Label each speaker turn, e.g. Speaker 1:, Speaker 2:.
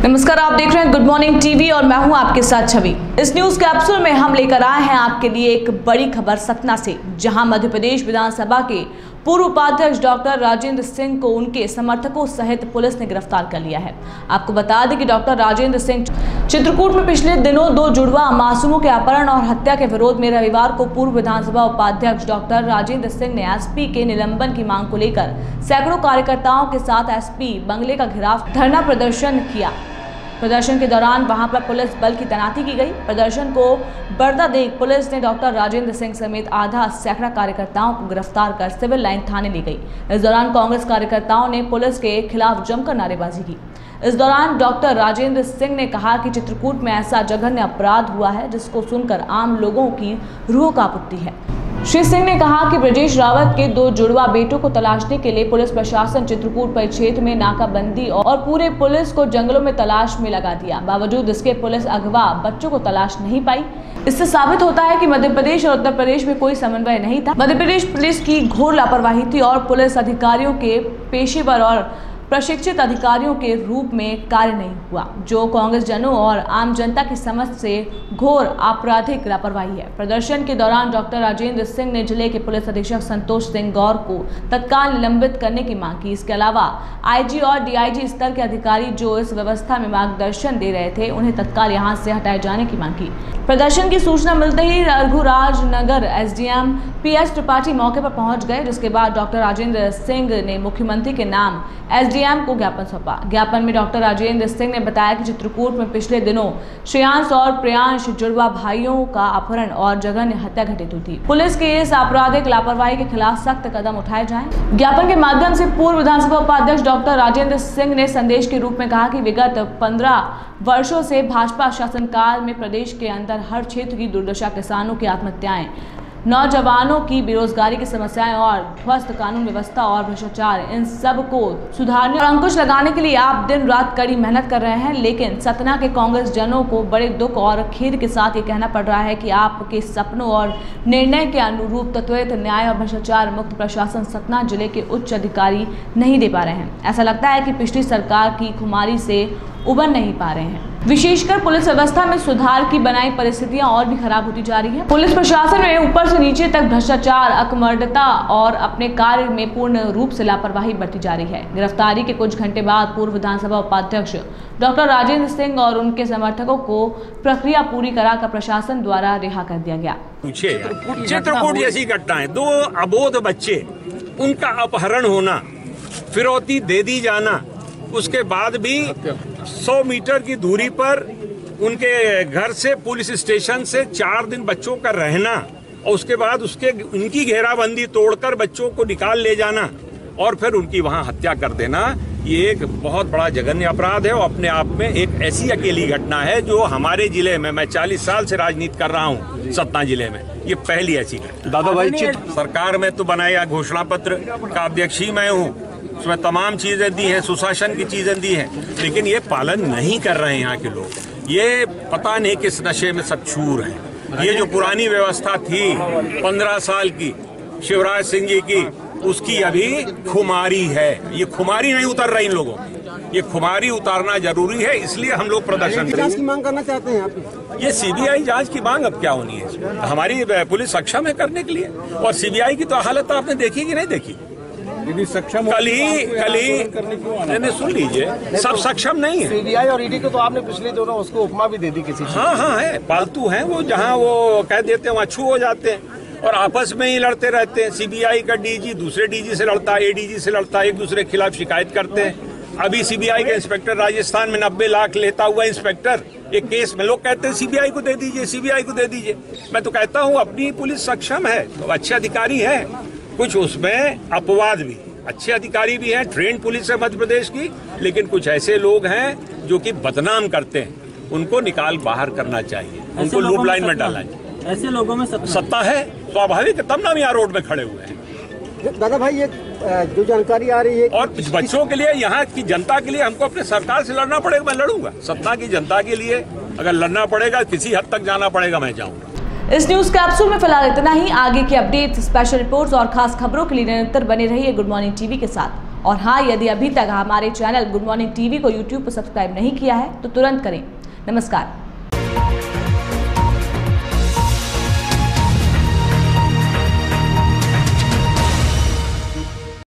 Speaker 1: नमस्कार, आप देख रहे हैं गुड मॉर्निंग टीवी और मैं हूं आपके साथ छवि। इस न्यूज कैप्सूल में हम लेकर आए हैं आपके लिए एक बड़ी खबर सतना से, जहां मध्य प्रदेश विधानसभा के पूर्व उपाध्यक्ष डॉक्टर राजेंद्र सिंह को उनके समर्थकों सहित पुलिस ने गिरफ्तार कर लिया है। आपको बता दें कि डॉक्टर राजेंद्र सिंह चित्रकूट में पिछले दिनों दो जुड़वा मासूमों के अपहरण और हत्या के विरोध में रविवार को पूर्व विधानसभा उपाध्यक्ष डॉक्टर राजेंद्र सिंह ने एसपी के निलंबन की मांग को लेकर सैकड़ों कार्यकर्ताओं के साथ एसपी बंगले का घेराव धरना प्रदर्शन किया। प्रदर्शन के दौरान वहां पर पुलिस बल की तैनाती की गई। प्रदर्शन को बढ़ता देख पुलिस ने डॉक्टर राजेंद्र सिंह समेत आधा सैकड़ा कार्यकर्ताओं को गिरफ्तार कर सिविल लाइन थाने ले गई। इस दौरान कांग्रेस कार्यकर्ताओं ने पुलिस के खिलाफ जमकर नारेबाजी की। इस दौरान डॉक्टर राजेंद्र सिंह ने कहा कि चित्रकूट में ऐसा जघन्य अपराध हुआ है जिसको सुनकर आम लोगों की रूह कांप उठती है। श्री सिंह ने कहा कि ब्रजेश रावत के दो जुड़वा बेटों को तलाशने के लिए पुलिस प्रशासन चित्रकूट परिक्षेत्र में नाकाबंदी और पूरे पुलिस को जंगलों में तलाश में लगा दिया। बावजूद इसके पुलिस अगवा बच्चों को तलाश नहीं पाई। इससे साबित होता है कि मध्य प्रदेश और उत्तर प्रदेश में कोई समन्वय नहीं था। मध्य प्रदेश पुलिस की घोर लापरवाही थी और पुलिस अधिकारियों के पेशेवर और प्रशिक्षित अधिकारियों के रूप में कार्य नहीं हुआ, जो कांग्रेस जनों और आम जनता की समझ से घोर आपराधिक लापरवाही है। प्रदर्शन के दौरान डॉक्टर राजेंद्र सिंह ने जिले के पुलिस अधीक्षक संतोष सिंह गौर को तत्काल निलंबित करने की मांग की। इसके अलावा आईजी और डीआईजी स्तर के अधिकारी जो इस व्यवस्था में मार्गदर्शन दे रहे थे, उन्हें तत्काल यहां से हटाए जाने की मांग की। प्रदर्शन की सूचना मिलते ही रघुराज नगर एसडीएम पीएस त्रिपाठी मौके पर पहुंच गए, जिसके बाद डॉक्टर राजेंद्र सिंह ने मुख्यमंत्री के नाम एसडीएम को ज्ञापन सौंपा। ज्ञापन में डॉक्टर राजेंद्र सिंह ने बताया कि चित्रकूट में पिछले दिनों श्रेयांश और प्रियांश जुड़वा भाइयों का अपहरण और जघन्य हत्या घटित हुई थी। पुलिस के इस आपराधिक लापरवाही के खिलाफ सख्त कदम उठाए जाएं। ज्ञापन के माध्यम से पूर्व विधानसभा उपाध्यक्ष डॉक्टर राजेंद्र सिंह ने संदेश के रूप में कहा कि विगत 15 वर्षों से भाजपा शासनकाल में प्रदेश के अंदर हर क्षेत्र की दुर्दशा, किसानों की आत्महत्याएं, नौजवानों की बेरोजगारी की समस्याएं और ध्वस्त कानून व्यवस्था और भ्रष्टाचार, इन सब को सुधारने और अंकुश लगाने के लिए आप दिन रात कड़ी मेहनत कर रहे हैं। लेकिन सतना के कांग्रेस जनों को बड़े दुख और खेद के साथ ये कहना पड़ रहा है कि आपके सपनों और निर्णय के अनुरूप त्वरित न्याय और भ्रष्टाचार मुक्त प्रशासन सतना जिले के उच्च अधिकारी नहीं दे पा रहे हैं। ऐसा लगता है कि पिछली सरकार की खुमारी से उबर नहीं पा रहे हैं। विशेषकर पुलिस व्यवस्था में सुधार की बनाई परिस्थितियां और भी खराब होती जा रही हैं। पुलिस प्रशासन में ऊपर से नीचे तक भ्रष्टाचार, अकमर्दता और अपने कार्य में पूर्ण रूप से लापरवाही बढ़ती जा रही है। गिरफ्तारी के कुछ घंटे बाद पूर्व विधानसभा उपाध्यक्ष डॉक्टर राजेंद्र सिंह और उनके समर्थकों को प्रक्रिया पूरी कराकर प्रशासन द्वारा रिहा कर दिया गया।
Speaker 2: चित्रकूट जैसी घटनाएं, दो अबोध बच्चे, उनका अपहरण होना, फिरौती दे दी जाना, उसके बाद भी 100 मीटर की दूरी पर उनके घर से पुलिस स्टेशन से 4 दिन बच्चों का रहना और उसके बाद उनकी घेराबंदी तोड़कर बच्चों को निकाल ले जाना और फिर उनकी वहां हत्या कर देना, ये एक बहुत बड़ा जघन्य अपराध है और अपने आप में एक ऐसी अकेली घटना है जो हमारे जिले में, मैं 40 साल से राजनीति कर रहा हूँ सतना जिले में, ये पहली ऐसी घटना।
Speaker 3: दादा भाई,
Speaker 2: सरकार में तो बनाया घोषणा पत्र का अध्यक्ष ही मैं हूँ, उसमें तमाम चीजें दी हैं, सुशासन की चीजें दी हैं, लेकिन ये पालन नहीं कर रहे हैं यहाँ के लोग। ये पता नहीं किस नशे में सब चूर हैं। ये जो पुरानी व्यवस्था थी 15 साल की शिवराज सिंह जी की, उसकी अभी खुमारी है। ये खुमारी नहीं उतर रही इन लोगों, ये खुमारी उतारना जरूरी है, इसलिए हम लोग प्रदर्शन
Speaker 3: जांच की मांग करना चाहते हैं आप।
Speaker 2: ये सीबीआई जांच की मांग अब क्या होनी है, हमारी पुलिस सक्षम है करने के लिए। और सीबीआई की तो हालत आपने देखी कि नहीं देखी?
Speaker 3: सक्षम
Speaker 2: कल ही मैंने सुन लीजिए, सब सक्षम नहीं है।
Speaker 3: सीबीआई और ईडी को तो आपने पिछले दिनों उसको उपमा भी दे दी किसी।
Speaker 2: हाँ है, पालतू हैं वो, जहाँ वो कह देते हैं वहाँ छू हो जाते हैं और आपस में ही लड़ते रहते हैं। सीबीआई का डीजी दूसरे डीजी से लड़ता है, एडीजी से लड़ता है, एक दूसरे के खिलाफ शिकायत करते हैं। अभी सीबीआई का इंस्पेक्टर राजस्थान में 90 लाख लेता हुआ इंस्पेक्टर एक केस में, लोग कहते हैं सीबीआई को दे दीजिए, सीबीआई को दे दीजिए। मैं तो कहता हूँ अपनी पुलिस सक्षम है, तो अच्छे अधिकारी है, कुछ उसमें अपवाद भी, अच्छे अधिकारी भी हैं, ट्रेन पुलिस है मध्य प्रदेश की, लेकिन कुछ ऐसे लोग हैं जो कि बदनाम करते हैं, उनको निकाल बाहर करना चाहिए, उनको लूप लाइन में डालना चाहिए।
Speaker 4: ऐसे लोगों में
Speaker 2: सत्ता है, स्वाभाविक, तब ना हम यहाँ रोड में खड़े हुए हैं।
Speaker 3: दादा भाई, ये जो जानकारी आ रही है
Speaker 2: और बच्चों के लिए, यहाँ की जनता के लिए हमको अपने सरकार से लड़ना पड़ेगा, मैं लड़ूंगा। सत्ता की जनता के लिए अगर लड़ना पड़ेगा, किसी हद तक जाना पड़ेगा, मैं जाऊंगा।
Speaker 1: इस न्यूज कैप्सूल में फिलहाल इतना ही। आगे की अपडेट्स, स्पेशल रिपोर्ट्स और खास खबरों के लिए निरंतर बने रहिए गुड मॉर्निंग टीवी के साथ। और हाँ, यदि अभी तक हमारे चैनल गुड मॉर्निंग टीवी को यूट्यूब पर सब्सक्राइब नहीं किया है तो तुरंत करें। नमस्कार।